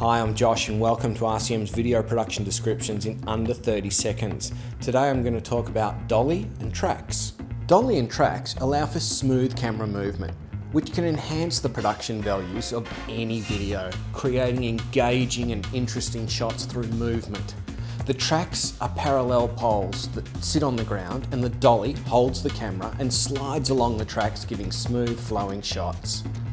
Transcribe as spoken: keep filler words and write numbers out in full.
Hi, I'm Josh and welcome to R C M's video production descriptions in under thirty seconds. Today I'm going to talk about Dolly and tracks. Dolly and tracks allow for smooth camera movement, which can enhance the production values of any video, creating engaging and interesting shots through movement. The tracks are parallel poles that sit on the ground, and the dolly holds the camera and slides along the tracks, giving smooth flowing shots.